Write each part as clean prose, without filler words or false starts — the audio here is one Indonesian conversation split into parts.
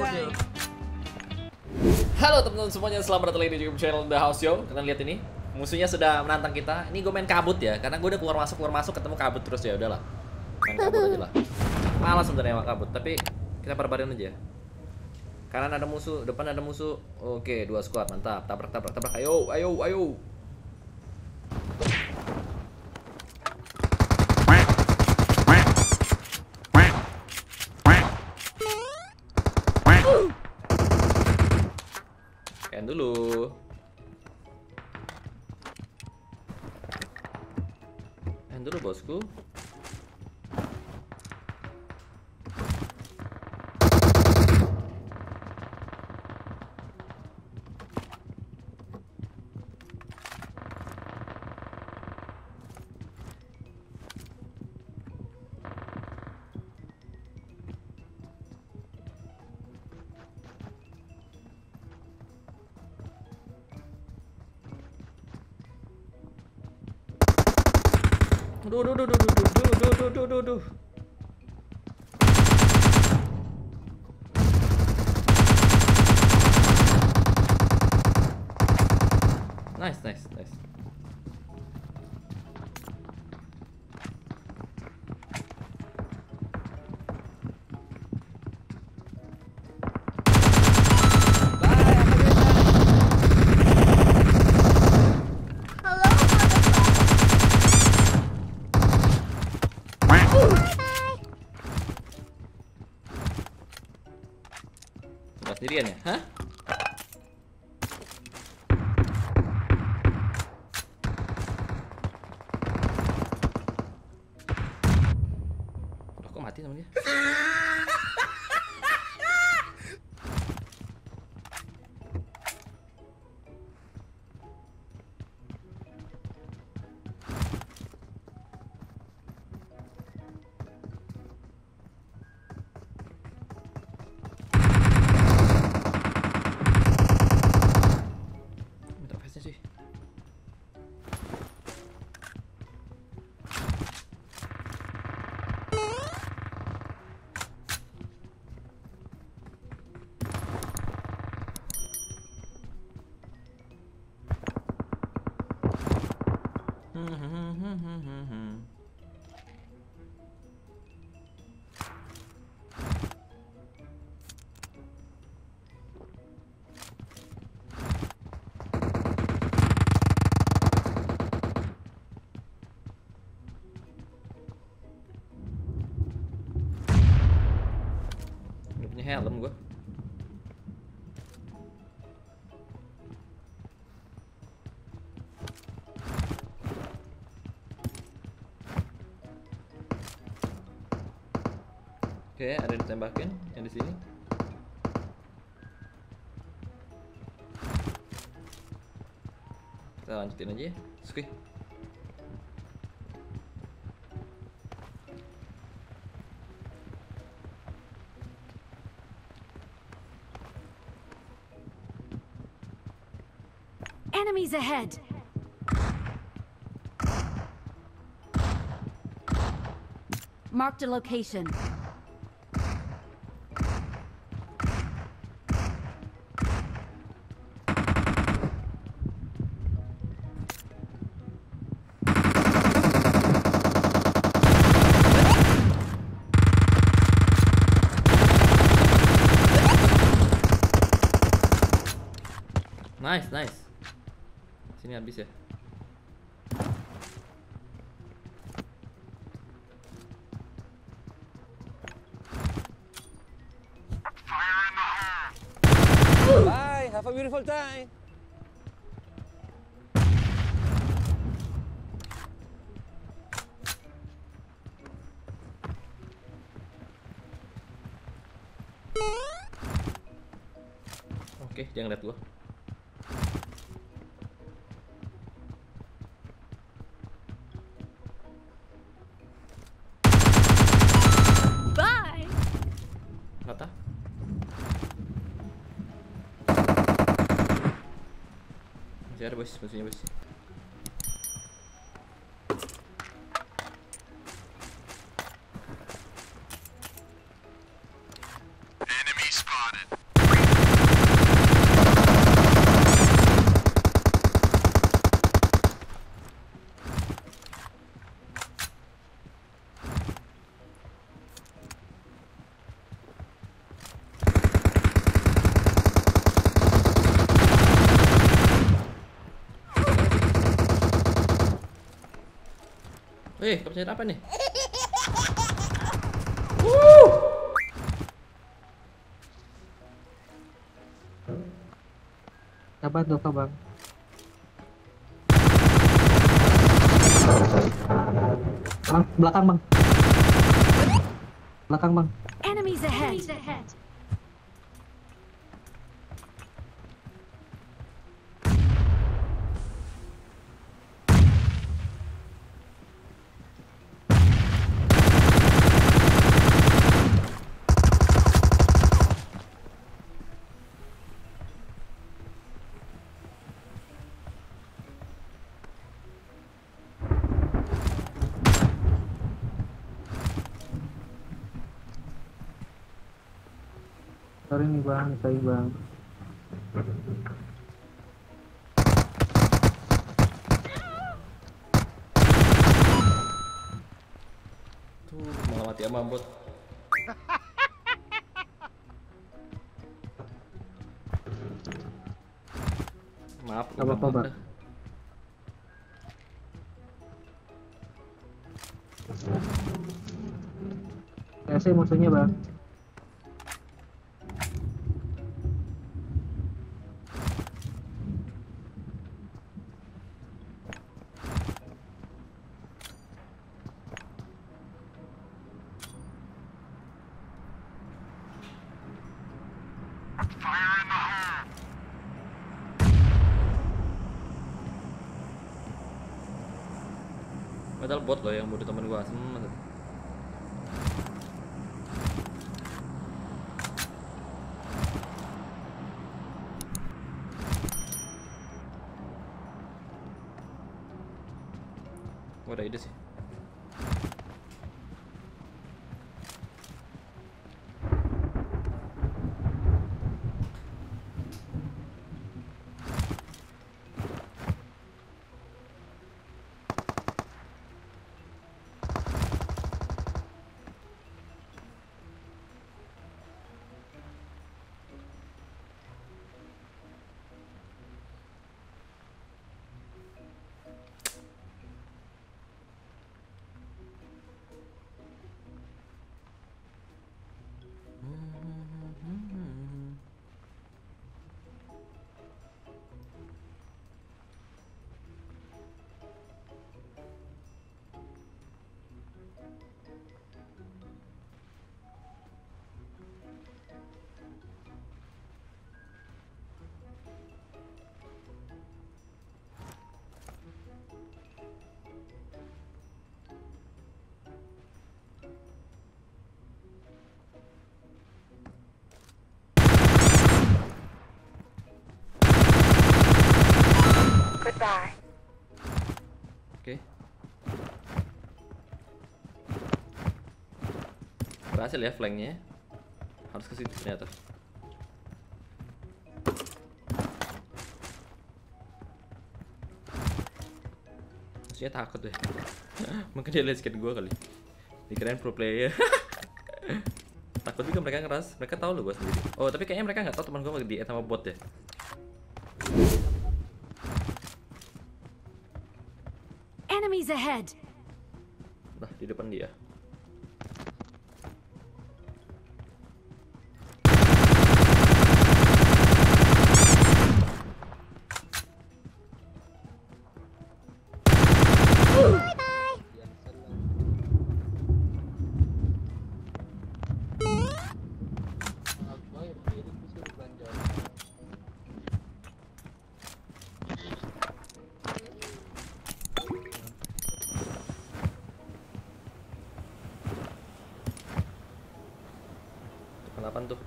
Yo. Halo teman-teman semuanya, selamat datang lagi di YouTube channel The House Yo. Kalian lihat ini, musuhnya sudah menantang kita. Ini gue main kabut ya, karena gue udah keluar masuk ketemu kabut terus ya udahlah. Main kabut aja lah. Malas sebenarnya kabut, tapi kita barbarin aja. Kanan ada musuh, depan ada musuh. Oke, 2 squad, mantap. Tabrak. Ayo. Scan dulu. Scan dulu bosku. Duh. Nice. Sendirian ya? Hah? Loh, kok mati sama dia? Udah punya helm gua. Oke, ada yang ditembakin yang di sini. Kita lanjutin aja ya. Skuy. Enemies ahead. Marked a location. Nice. Sini habis ya. Bye, have a beautiful time. Oke, jangan lihat gua. Bye. Rata. Masih ada bos, musuhnya bos. Enemy spotted. Kepencet apa nih? Apa tuh bang? Bang, belakang bang. Belakang bang. Enemies ahead. Sorry nih bang, sorry bang. Tuh, malah mati sama bot. Maaf, Gak apa-apa, maaf Bang. dah. TC musuhnya bang. Padahal bot loh yang bunuh temen gua. Gua ada ide sih. Oke. Berhasil ya flanknya. Harus ke situ ternyata. Maksudnya takut deh. Mungkin dia lihat skin gue kali. Dikirain pro player. Takut juga mereka ngeras. Mereka tahu lo gue sendiri. Oh tapi kayaknya mereka nggak tahu teman gue di sama bot ya. Enemies ahead. Nah di depan dia. Kenapa tuh?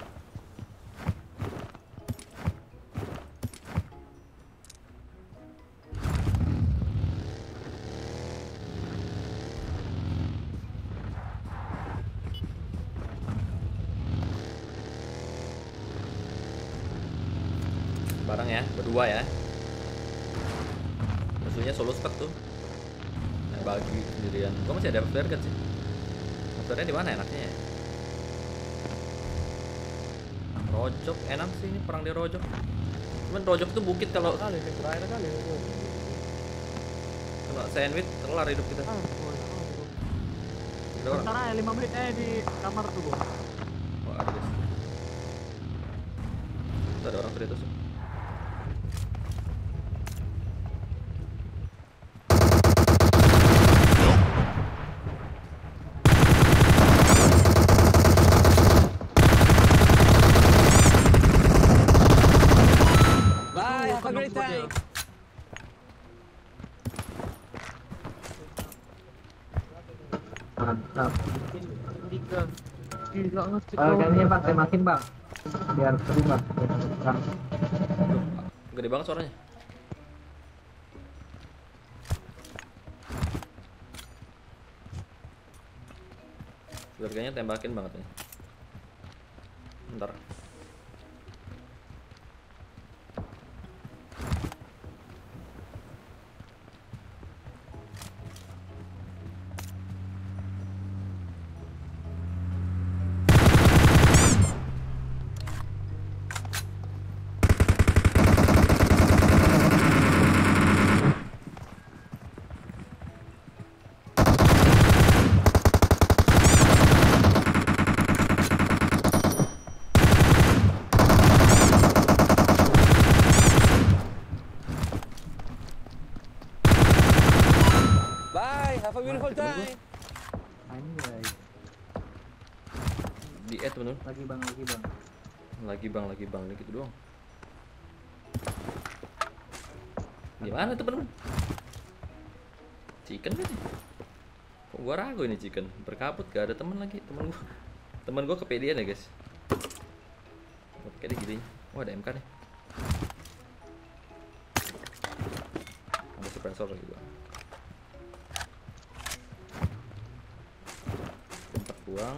Barang ya, berdua ya. Musuhnya solo squad tuh. Nah, bagi sendirian. Gua masih ada flare kan sih. Flare-nya di mana enaknya ya? Rojok enak sih ini perang di Rojok. Cuman Rojok tuh bukit kalau Kali, terakhir kali. sandwich kelar hidup kita. Ada orang. Sekarang ya 5 menit di kamar tuh gua. Oh, ada guys. Tuh, ada orang tadi atas. Bye, have a great time. Mantap. Gila ngasih. Kayaknya Bang, tembakin Bang. Biar seru Bang. Bang. Gede banget suaranya. Keluarganya tembakin banget nih. Bentar. Bye, have a beautiful time. Anjay. Di add bener. Lagi Bang, lagi Bang. Lagi bang, gitu doang. Gimana temen-temen? Chicken kan? Kok gua ragu ini chicken? Berkabut gak ada temen lagi, temen gua kepedean ya guys. Gua pakai dia gini. Oh ada MK nih. Ada suppressor lagi gua. Tempat buang.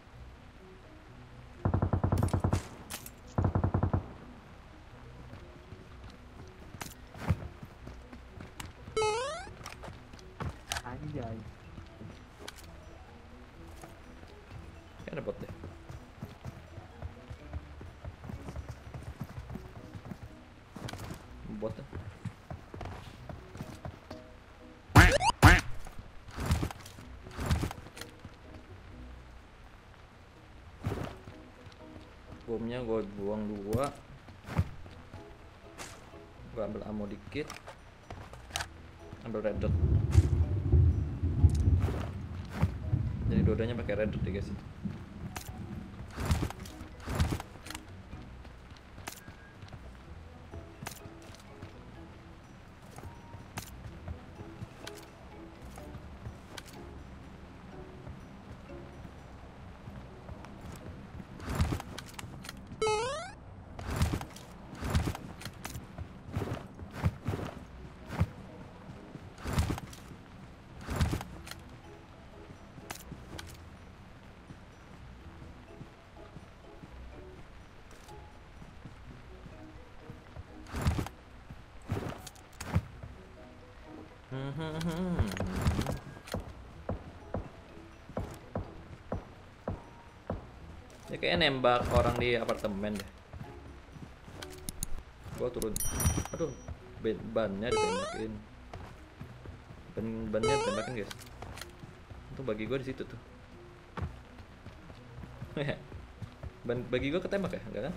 Anjay. Kayak ada bot deh. Bot deh. Bomnya gue buang 2. Gue ambil ammo dikit. Ambil red dot. Jadi dodanya pakai red dot ya guys. Dia kayak nembak orang di apartemen deh. Gua turun. Aduh, bannya ditembakin. Bannya ditembakin guys. Itu bagi gua di situ tuh. Bagi gua ketembak ya, enggak kan?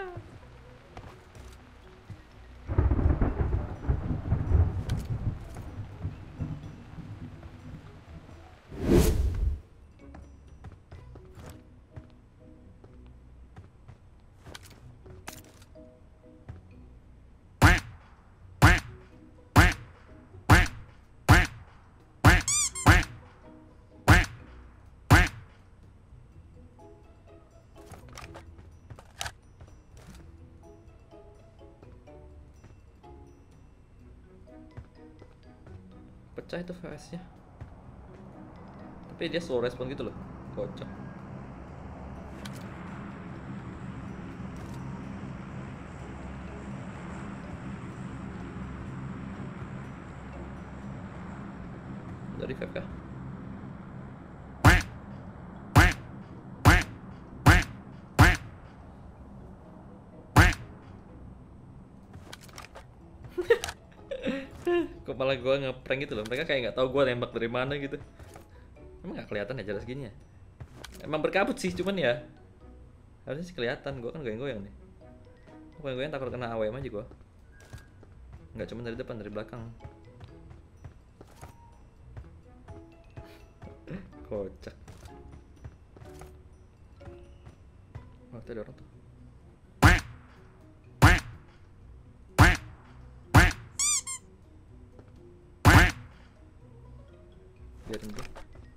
Pecah itu VS-nya. Tapi dia slow respon gitu loh. Kocak. Dari VK. Kok malah gue ngeprank gitu loh. Mereka kayak nggak tahu gue nembak dari mana gitu. Emang nggak nggak kelihatan ya jelas gini ya. Emang berkabut sih, cuman ya harusnya sih kelihatan. Gua kan goyang-goyang nih. Goyang-goyang takut kena AWM aja gua. Nggak cuma dari depan, dari belakang. Kocak. Oh, itu ada orang tuh. Biarin dulu.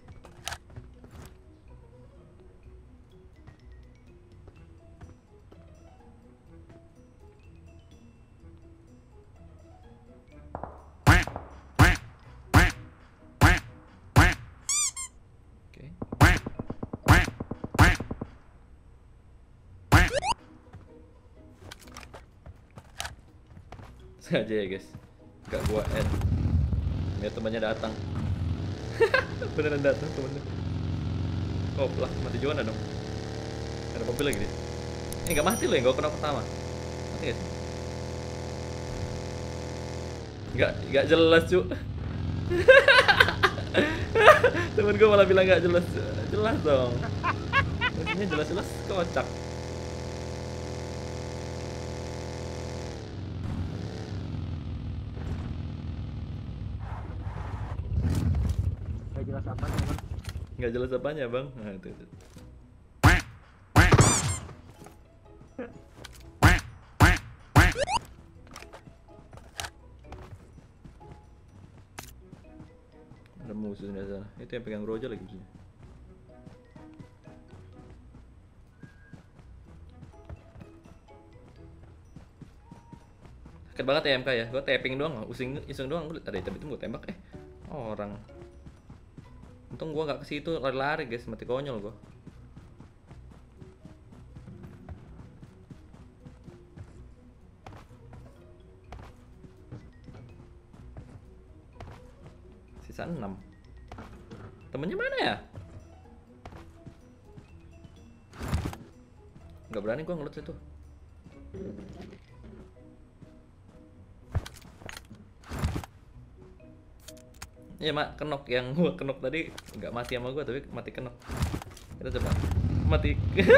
Oke. Sengaja ya guys, nggak gua add. Biar temannya datang. Beneran datang temennya. Koplah, mati Joanna dong. Ada mobil lagi nih. Nggak mati loh yang gua kena pertama. Mati gak sih? Nggak jelas cu. Temen gua malah bilang nggak jelas. Jelas dong. Maksudnya jelas-jelas kocak. Gak jelas apanya bang. Nggak jelas apanya bang. Nah itu. Ada musuh di sana. Itu yang pegang Roja lagi musuhnya. Sakit banget ya MK ya. Gue tapping doang, iseng doang. Gue ada item itu gue tembak orang. Untung gue nggak ke situ, lari-lari guys, mati konyol gue. Sisa 6. Temennya mana ya? Nggak berani gue ngelut situ. Iya mak, kenok yang gua kenok tadi nggak mati sama gua tapi mati kenok. Kita coba mati.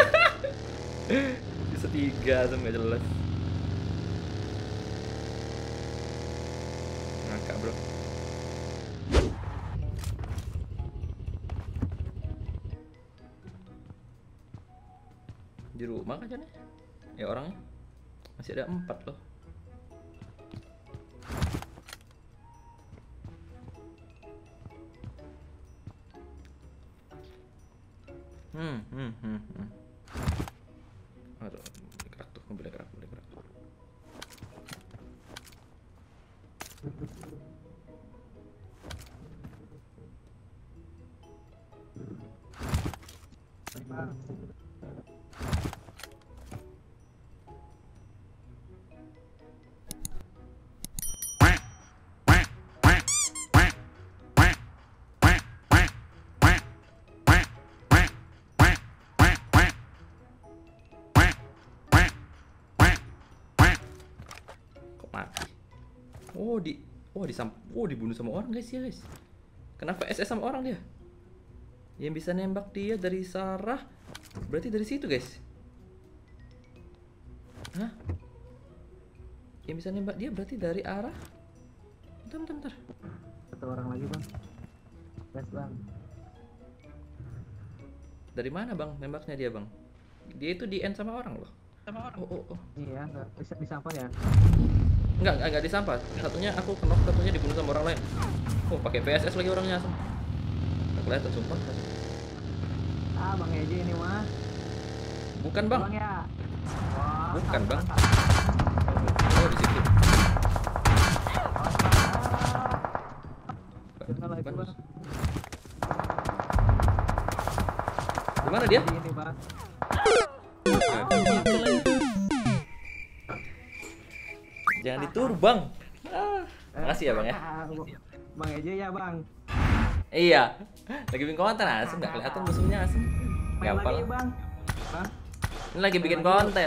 Bisa 3 sama nggak jelas. Ngakak bro. Di rumah kan nih? Ya orangnya masih ada 4 loh. Aduh, gerak tuh, mobilnya gerak. Mati. Dibunuh sama orang guys ya guys. Kenapa SS sama orang dia? Yang bisa nembak dia dari Sarah. Berarti dari situ guys. Hah? Yang bisa nembak dia berarti dari arah. Bentar. Satu orang lagi bang. Yes bang. Dari mana bang nembaknya dia bang? Dia itu di end sama orang loh. Oh. Iya, nggak bisa disampah ya. Enggak disampah. Satunya aku kenok, satunya dibunuh sama orang lain. Oh, pakai PSS lagi orangnya asem. Enggak kelihatan sumpah. Ah, Bang Eji ini mah. Bukan, Bang. Bang ya. Wah, Bukan, Bang. mantap. Oh, di situ. Kenal lagi, Bukan. Bang. Di mana dia? Ini, Bang. Jangan diturun, Bang. Makasih ya, Bang ya. Bang Eji ya, Bang. Iya. Lagi bikin konten asem, enggak kelihatan musuhnya asem. Main Gampang. lagi, Bang. Bang. Ini lagi bikin konten.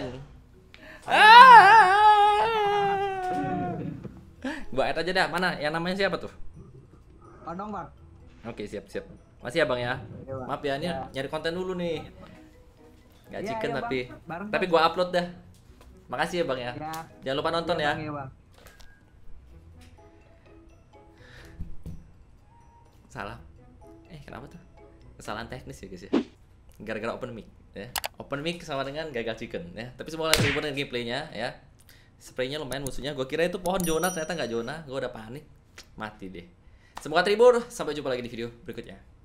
Gua add aja dah. Mana? Yang namanya siapa tuh? Odong, Bang. Oke, siap. Masih ya bang ya. Iya, Bang. Maaf ya, ini Ya. nyari konten dulu nih. Nggak Iya, chicken iya, Bang. tapi Bareng, tapi Bang. gua upload dah. Makasih ya bang ya. Ya. Jangan lupa nonton Iya, ya. Bang, iya, Bang. Salah. Kenapa tuh? Kesalahan teknis ya guys ya. Gara-gara open mic ya. Open mic sama dengan gagal chicken ya. Tapi semoga kalian terhibur dengan gameplaynya ya. Spraynya lumayan musuhnya. Gue kira itu pohon Jonah, ternyata nggak Jonah. Gue udah panik. Mati deh. Semoga terhibur. Sampai jumpa lagi di video berikutnya.